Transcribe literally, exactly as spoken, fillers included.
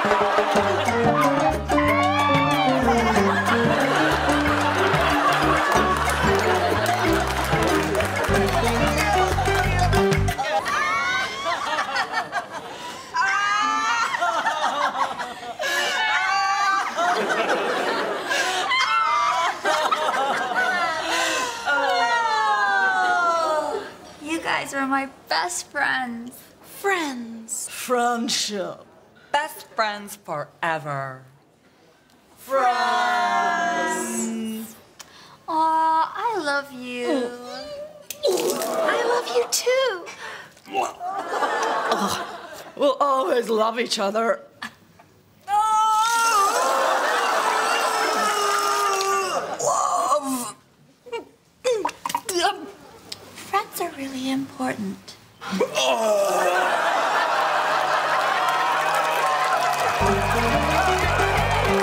You guys are my best friends. Friends. Friendship. Best friends forever. Friends. Aw, I love you. I love you too. Oh, we'll always love each other. Love. Friends are really important. Oh.